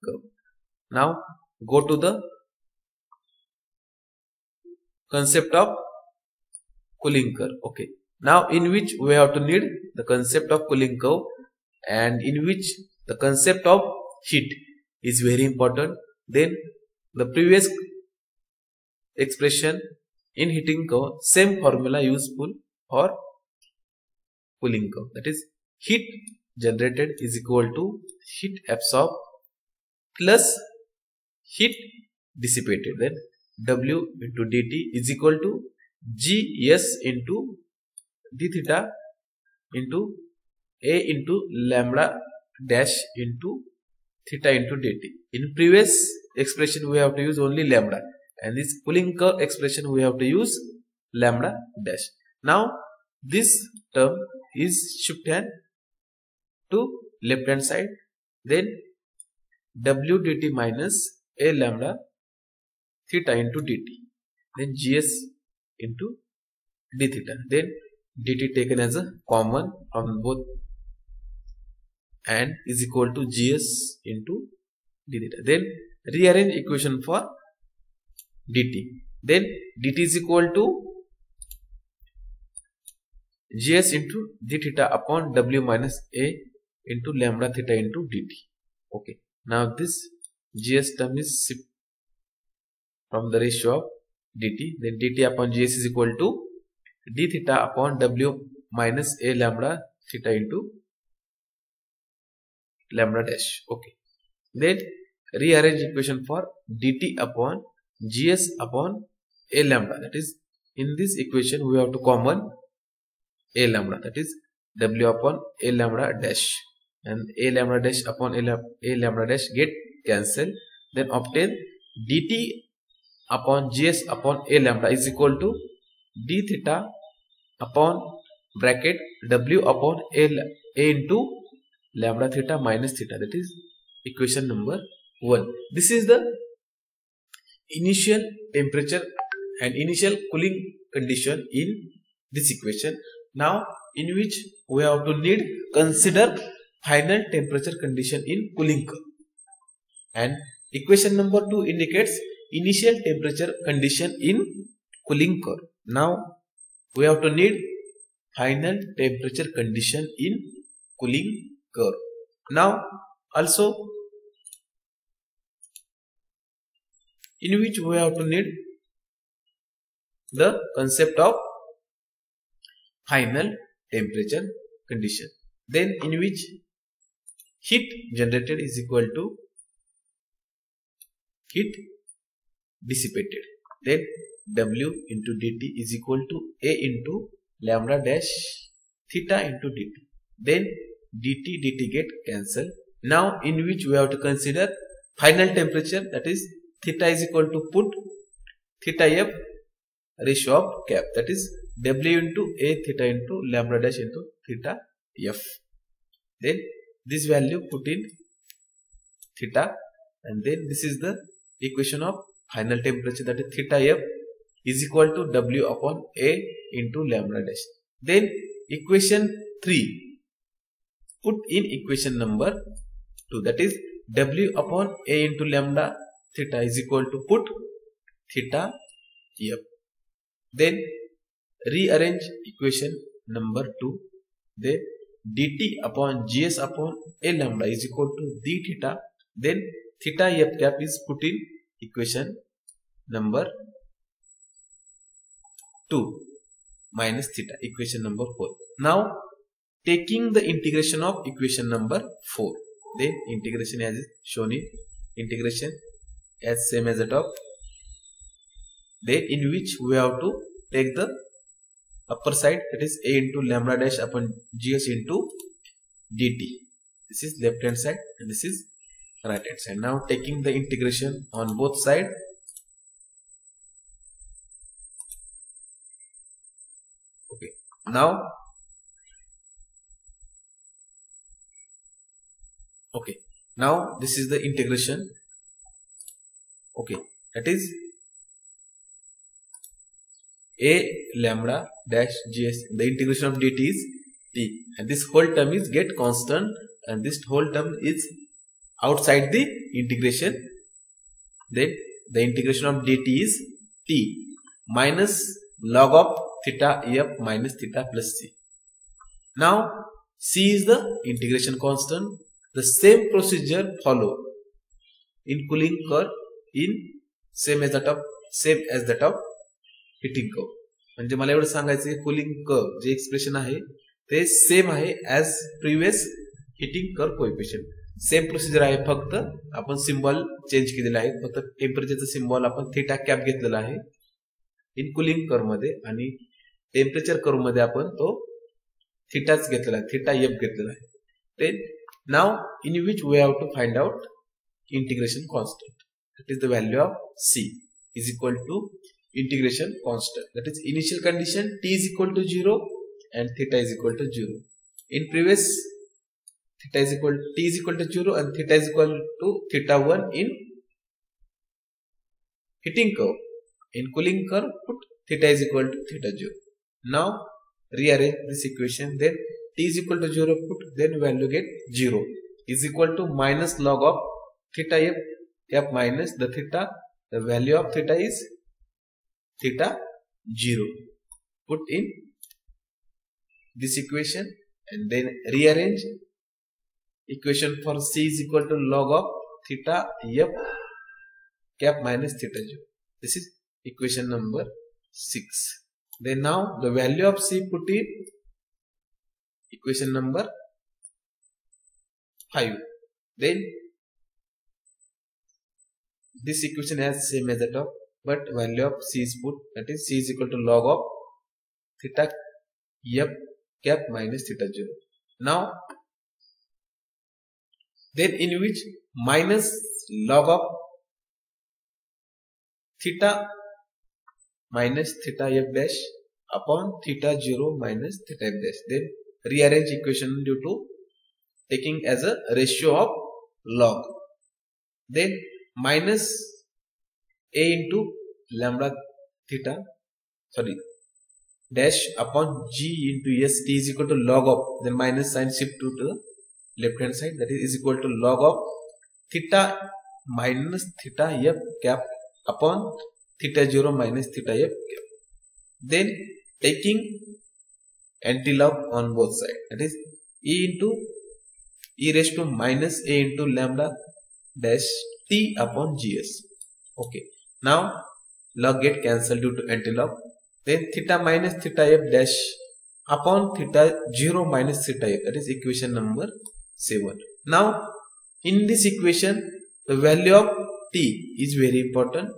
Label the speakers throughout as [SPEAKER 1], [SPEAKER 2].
[SPEAKER 1] curve. Now go to the concept of cooling curve. Okay. Now in which we have to need the concept of cooling curve, and in which the concept of heat is very important. Then the previous expression in heating curve, same formula useful for cooling curve, that is heat generated is equal to heat absorbed plus heat dissipated. Then W into dt is equal to Gs into d theta into A into lambda dash into theta into dt. In previous expression we have to use only lambda, and this cooling curve expression we have to use lambda dash. Now this term is shifted to left hand side. Then W dt minus A lambda theta into dt. Then Gs into d theta. Then dt taken as a common from both and is equal to Gs into d theta. Then rearrange equation for dt. Then dt is equal to Gs into d theta upon W minus A into lambda theta into dt. Okay. Now this Gs term is shift from the ratio of dt. Then dt upon Gs is equal to d theta upon W minus A lambda theta into lambda dash. Okay. Then rearrange equation for dt upon Gs upon A lambda. That is, in this equation we have to common A lambda, that is W upon A lambda dash, and A lambda dash upon A lambda dash get cancelled. Then obtain dt upon Gs upon A lambda is equal to d theta upon bracket W upon A into lambda theta minus theta. That is equation number 1. This is the initial temperature and initial cooling condition in this equation. Now in which we have to need consider final temperature condition in cooling curve, and equation number 2 indicates initial temperature condition in cooling curve. Now we have to need final temperature condition in cooling curve. Now also in which we have to need the concept of final temperature condition. Then in which heat generated is equal to heat dissipated. Then W into dt is equal to A into lambda dash theta into dt. Then dt get cancelled. Now in which we have to consider final temperature, that is theta is equal to put theta f ratio of cap, that is W into A theta into lambda dash into theta f. Then this value put in theta, and then this is the equation of final temperature, that is theta f is equal to W upon A into lambda dash. Then equation 3 put in equation number 2, that is W upon A into lambda theta is equal to put theta f. Then rearrange equation number 2. Then dt upon Gs upon A lambda is equal to d theta. Then theta f cap is put in equation number 2 minus theta, equation number 4. Now taking the integration of equation number 4, then integration as shown in integration as same as the top. Then in which we have to take the upper side, that is A into lambda dash upon Gs into dt. This is left hand side and this is right hand side. Now taking the integration on both sides. Okay. Now this is the integration. Okay, that is A lambda dash Gs, the integration of dt is t, and this whole term is get constant, and this whole term is outside the integration. Then the integration of dt is t minus log of theta f minus theta plus c. Now c is the integration constant. The same procedure follow in cooling curve in same as that of heating curve. म्हणजे मला एवढं सांगायचं cooling curve जे expression आहे ते same आहे as previous heating curve coefficient. Same procedure आहे, फक्त आपण सिम्बॉल चेंज केलेला आहे. फक्त टेम्परेचरचा सिम्बॉल आपण थीटा कॅप घेतलेला आहे इन कूलिंग कर्व मध्ये, आणि टेम्परेचर कर्व मध्ये आपण तो थीटाच घेतलेला आहे, थीटा एफ घेतलेला आहे. Then now in which we have to find out integration constant. That is the value of C is equal to integration constant. That is initial condition t is equal to 0 and theta is equal to 0. In previous t is equal to 0 and theta is equal to theta 1 in heating curve. In cooling curve put theta is equal to theta 0. Now rearrange this equation, then t is equal to 0 put, then value get 0 is equal to minus log of theta f minus the theta, the value of theta is theta 0. Put in this equation and then rearrange equation for c is equal to log of theta f cap minus theta 0. This is equation number 6. Then now the value of c put in equation number 5. Then this equation has same as that of, but value of c is put, that is c is equal to log of theta f cap minus theta 0. Now then in which minus log of theta minus theta f dash upon theta 0 minus theta f dash. Then rearrange equation due to taking as a ratio of log. Then minus a into lambda theta dash upon g into s t is equal to log of, then minus sign shift to the left hand side, that is equal to log of theta minus theta f cap upon theta 0 minus theta f cap. Then taking anti-log on both sides, that is e raised to minus a into lambda dash t upon gs. Okay. Now log get cancelled due to anti-log. Then theta minus theta f dash upon theta 0 minus theta f, that is equation number 7. Now in this equation the value of t is very important.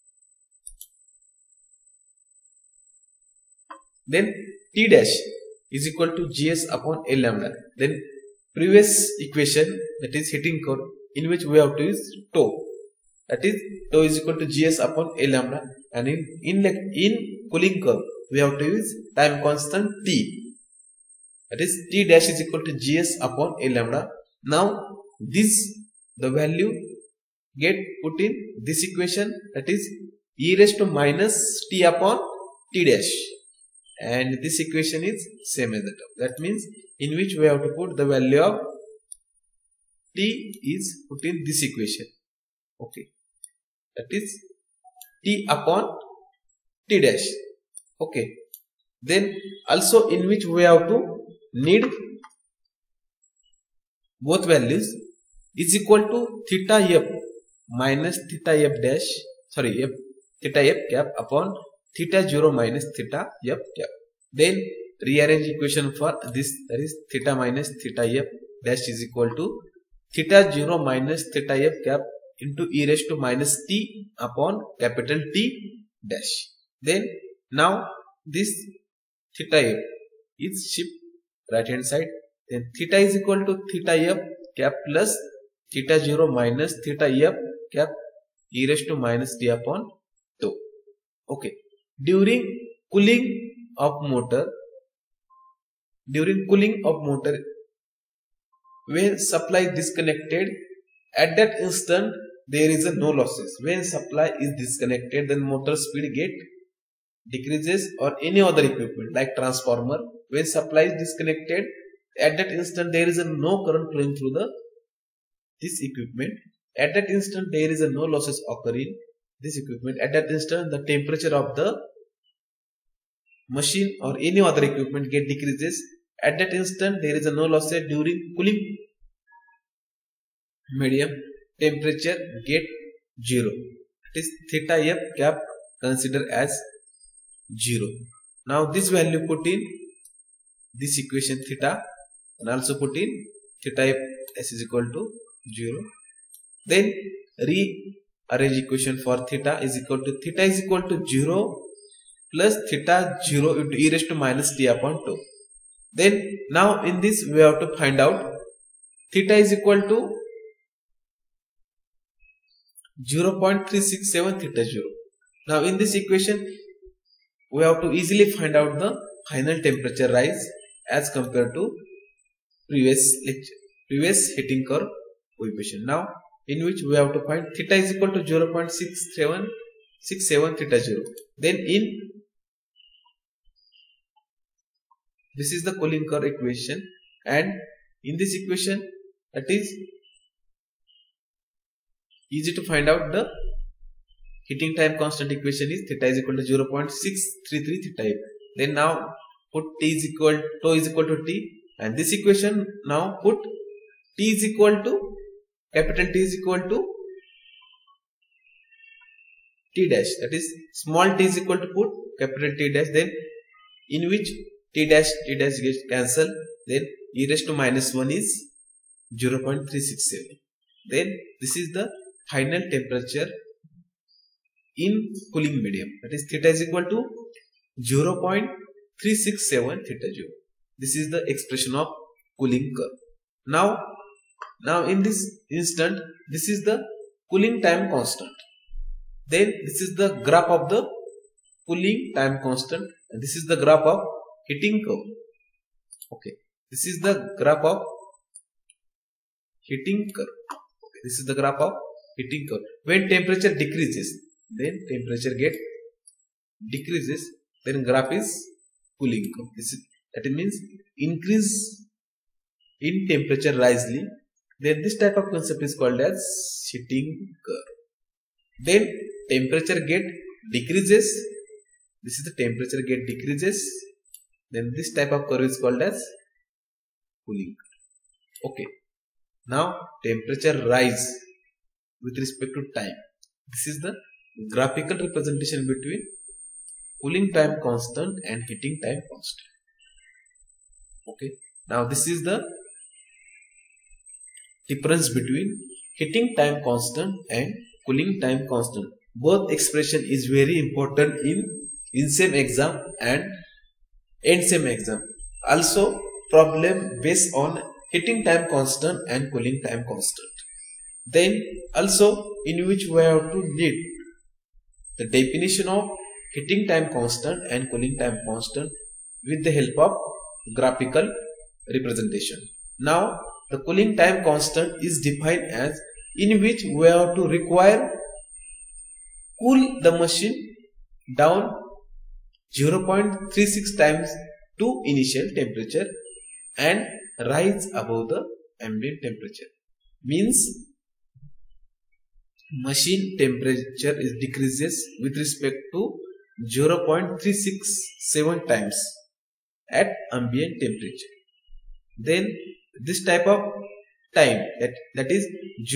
[SPEAKER 1] Then t dash is equal to gs upon a lambda. Then previous equation, that is heating curve, in which we have to use tau. That is tau is equal to gs upon a lambda, and in cooling curve we have to use time constant t, that is t dash is equal to gs upon a lambda. Now this the value get put in this equation, that is e raised to minus t upon t dash, and this equation is same as that. That means in which we have to put the value of t is put in this equation. Okay, that is t upon t dash. Okay, then also in which we have to need both values is equal to theta f minus theta f dash, theta f cap upon theta 0 minus theta f cap. Then rearrange equation for this, that is theta minus theta f dash is equal to theta 0 minus theta f cap into e raised to minus t upon capital T dash. Then now this theta f is shift right hand side, then theta is equal to theta f cap plus theta 0 minus theta f cap e raised to minus t upon tau. Okay, during cooling of motor, when supply disconnected, at that instant there is a no losses. When supply is disconnected, then motor speed get decreases, or any other equipment like transformer. When supply is disconnected, at that instant there is a no current flowing through the this equipment, at that instant there is no losses occurring this equipment. At that instant the temperature of the machine or any other equipment get decreases. At that instant there is no losses during cooling medium, temperature get 0. It is theta f cap considered as 0. Now this value put in this equation theta and also put in theta f s is equal to 0. Then rearrange equation for theta is equal to 0 plus theta 0 into e raised to minus t upon 2. Then now in this we have to find out theta is equal to 0.367 theta 0. Now in this equation we have to easily find out the final temperature rise as compared to previous heating curve coefficient. Now in which we have to find theta is equal to 0.67 theta 0. Then in this is the cooling curve equation, and in this equation that is easy to find out the heating time constant equation is theta is equal to 0.633 theta f. Then now put tau is equal to t, and this equation now put T is equal to capital T is equal to T dash, that is small t is equal to put capital T dash, then in which T dash gets cancelled, then e raised to minus 1 is 0.367. Then this is the final temperature in cooling medium, that is theta is equal to 0.367 theta 0. This is the expression of cooling curve. Now in this instant this is the cooling time constant. Then this is the graph of the cooling time constant, and this is the graph of heating curve. Okay, this is the graph of heating curve. Okay, this is the graph of heating curve. When temperature decreases, then temperature get decreases, then graph is cooling curve. That means increase in temperature risely. Then this type of concept is called as heating curve. Then temperature get decreases. This is the temperature get decreases. Then this type of curve is called as cooling curve. Okay. Now temperature rise with respect to time. This is the graphical representation between cooling time constant and heating time constant. Okay. Now this is the difference between heating time constant and cooling time constant. Both expression is very important in same exam and end same exam. Also problem based on heating time constant and cooling time constant. Then also in which we have to need the definition of heating time constant and cooling time constant with the help of graphical representation. Now the cooling time constant is defined as in which we have to require cool the machine down 0.36 times to initial temperature and rise above the ambient temperature. Means machine temperature is decreases with respect to 0.367 times at ambient temperature. Then this type of time that is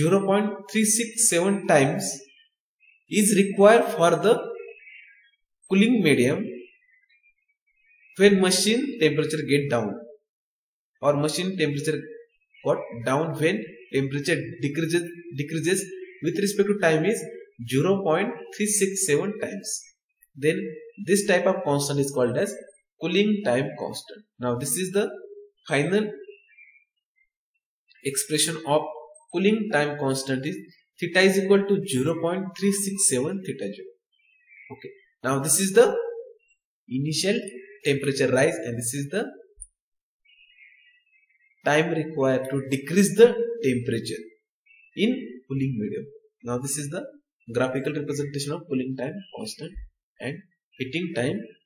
[SPEAKER 1] 0.367 times is required for the cooling medium when machine temperature get down, or machine temperature got down when temperature decreases with respect to time is 0.367 times. Then this type of constant is called as cooling time constant. Now this is the final expression of cooling time constant is theta is equal to 0.367 theta 0. Okay. Now this is the initial temperature rise, and this is the time required to decrease the temperature in cooling medium. Now this is the graphical representation of cooling time constant and heating time